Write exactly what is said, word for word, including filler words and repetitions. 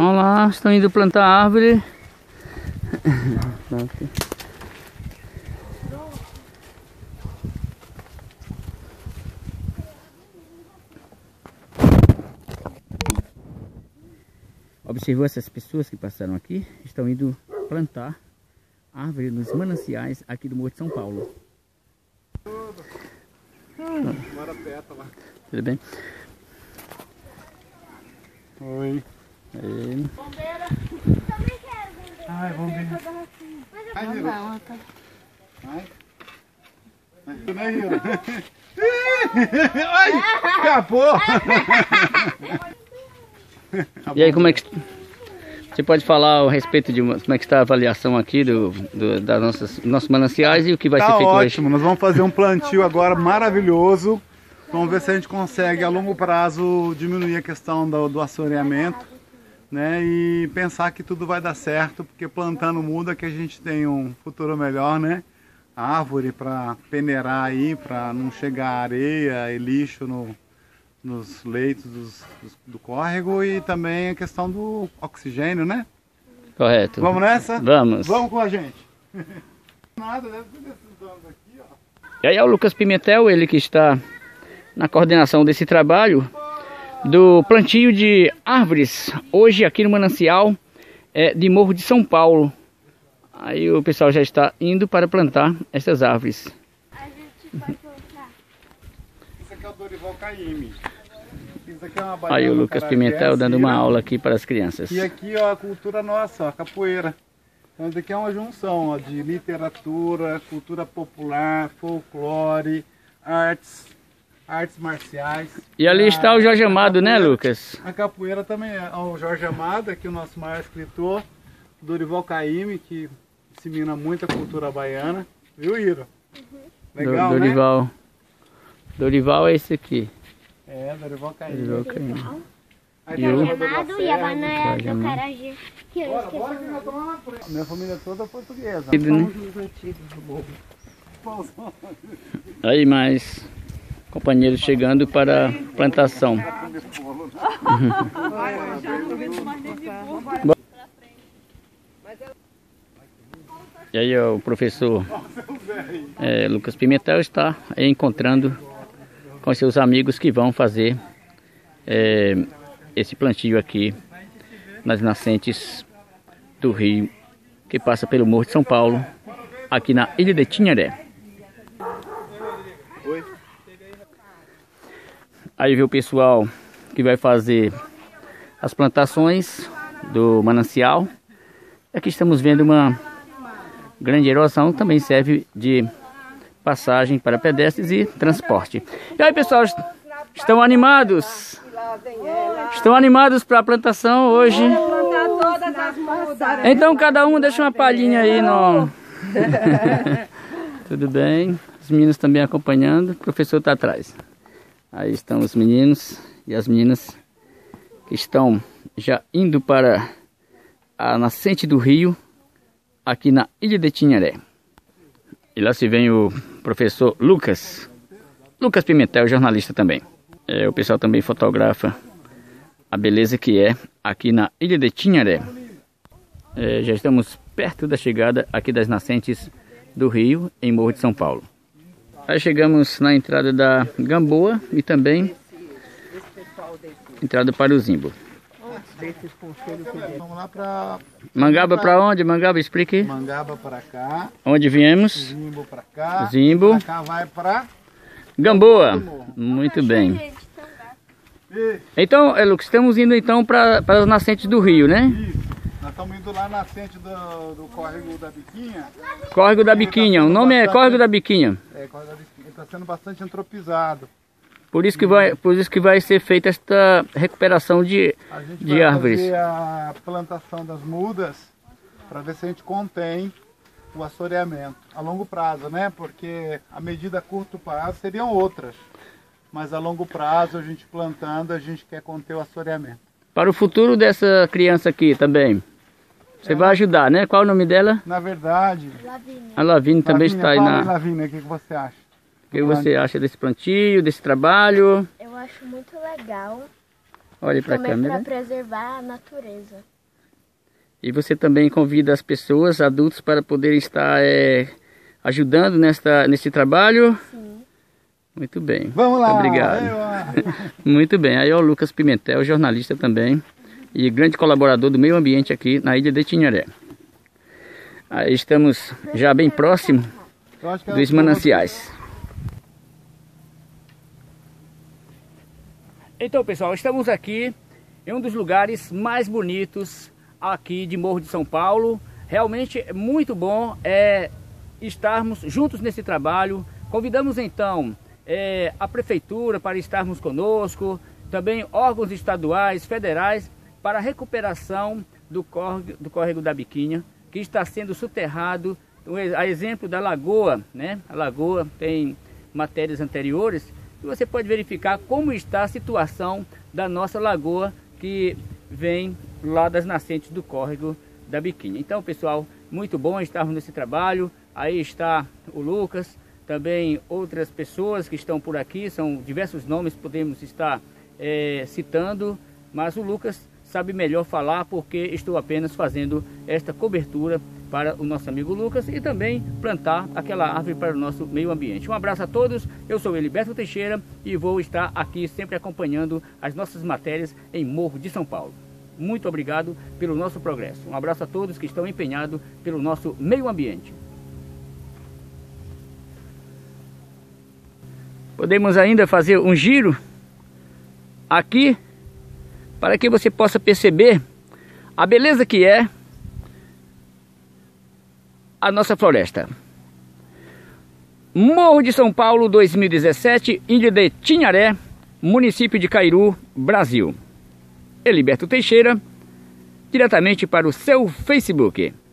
Vamos lá, estão indo plantar árvore. Observou essas pessoas que passaram aqui? Estão indo plantar árvore nos mananciais aqui do Morro de São Paulo. Hum, tudo bem? Oi. Aí. Bombeira. Também quero bombeira. Ai, bombeira. Ai, não, não, tá. Ai. Ai, escapou. E aí, como é que você pode falar a respeito de como é que está a avaliação aqui do, do das nossas nossos mananciais e o que vai tá ser feito ótimo. hoje? Nós vamos fazer um plantio agora maravilhoso. Vamos ver se a gente consegue a longo prazo diminuir a questão do, do assoreamento, né? E pensar que tudo vai dar certo, porque plantando muda que a gente tem um futuro melhor, né? Árvore para peneirar aí, para não chegar areia e lixo no nos leitos dos, dos, do córrego, e também a questão do oxigênio, né? Correto. Vamos nessa? Vamos. Vamos com a gente. Nada, deve ser desses donos aqui, ó. E aí é o Lucas Pimentel, ele que está na coordenação desse trabalho do plantio de árvores, hoje aqui no manancial é, de Morro de São Paulo. Aí o pessoal já está indo para plantar essas árvores. A gente vai plantar. Isso aqui é o Dorival Caymmi. Isso aqui é uma Aí baiana o Lucas Pimentel dando uma aula aqui para as crianças. E aqui, ó, a cultura nossa, ó, a capoeira. Então, isso aqui é uma junção, ó, de literatura, cultura popular, folclore, artes, artes marciais. E ali A- está o Jorge a Amado, né, capoeira- Lucas? A capoeira também é. Ó, o Jorge Amado, aqui o nosso maior escritor, Dorival Caymmi, que dissemina muita cultura baiana. Viu, Iro? Legal, Do- né? Dorival. Dorival é esse aqui. É, Dorival Caymmi. Dorival Caymmi. Aí E o- tem a Dona Amado e a banana Jorge do Amado. Carajé. Que eu Bora, esqueci bora o que nome. nós estamos lá na frente. Minha família toda é portuguesa. Tudo, né? Somos os antigos do morro. Aí mais companheiros chegando para a plantação. E aí ó, o professor é, Lucas Pimentel está aí encontrando com seus amigos que vão fazer é, esse plantio aqui nas nascentes do rio que passa pelo Morro de São Paulo, aqui na Ilha de Tinharé. Aí vê o pessoal que vai fazer as plantações do manancial. Aqui estamos vendo uma grande erosão, também serve de passagem para pedestres e transporte. E aí, pessoal, estão animados? Estão animados para a plantação hoje? Então cada um deixa uma palhinha aí no... Tudo bem? Os meninos também acompanhando, o professor está atrás. Aí estão os meninos e as meninas que estão já indo para a nascente do rio, aqui na Ilha de Tinharé. E lá se vem o professor Lucas, Lucas Pimentel, jornalista também. É, o pessoal também fotografa a beleza que é aqui na Ilha de Tinharé. É, já estamos perto da chegada aqui das nascentes do rio, em Morro de São Paulo. Aí chegamos na entrada da Gamboa e também entrada para o Zimbo. Vamos lá para Mangaba para onde? Mangaba, explique. Mangaba para cá, Onde viemos? Zimbo para cá, Zimbo. pra cá vai para... Gamboa. Muito bem. Gente, então dá. Então, é, Lucas, estamos indo então para para as nascentes do rio, né? Isso. Nós estamos indo lá na nascente do, do córrego da Biquinha. Córrego da Biquinha. O nome é Córrego da Biquinha. É, córrego da Biquinha. Está sendo bastante antropizado. Por isso que vai, por isso que vai ser feita esta recuperação de, A gente de vai árvores. fazer a plantação das mudas para ver se a gente contém o assoreamento a longo prazo, né? Porque a medida a curto prazo seriam outras, mas a longo prazo a gente plantando a gente quer conter o assoreamento. Para o futuro dessa criança aqui também. Você vai ajudar, né? Qual é o nome dela? Na verdade, Lavínia. A Lavínia também Lavínia, está aí fala na... Lavínia, o que que você acha? O que você acha desse plantio, desse trabalho? Eu acho muito legal Olhe para a também para câmera. preservar a natureza. E você também convida as pessoas, adultos, para poderem estar é, ajudando nesta, nesse trabalho? Sim. Muito bem. Vamos lá! Obrigado. Muito bem. Aí é o Lucas Pimentel, jornalista também. E grande colaborador do meio ambiente aqui na ilha de Tinharé. Aí estamos já bem próximo dos mananciais. Então, pessoal, estamos aqui em um dos lugares mais bonitos aqui de Morro de São Paulo. Realmente é muito bom é, estarmos juntos nesse trabalho. Convidamos então é, a prefeitura para estarmos conosco, também órgãos estaduais, federais, para a recuperação do córrego, do córrego da Biquinha, que está sendo soterrado, a exemplo da lagoa, né? A lagoa tem matérias anteriores, e você pode verificar como está a situação da nossa lagoa, que vem lá das nascentes do córrego da Biquinha. Então, pessoal, muito bom estarmos nesse trabalho. Aí está o Lucas, também outras pessoas que estão por aqui, são diversos nomes que podemos estar é, citando, mas o Lucas sabe melhor falar, porque estou apenas fazendo esta cobertura para o nosso amigo Lucas e também plantar aquela árvore para o nosso meio ambiente. Um abraço a todos, eu sou Eliberto Teixeira e vou estar aqui sempre acompanhando as nossas matérias em Morro de São Paulo. Muito obrigado pelo nosso progresso. Um abraço a todos que estão empenhados pelo nosso meio ambiente. Podemos ainda fazer um giro aqui para que você possa perceber a beleza que é a nossa floresta. Morro de São Paulo dois mil e dezessete, ilha de Tinharé, município de Cairu, Brasil. Eliberto Teixeira, diretamente para o seu Facebook.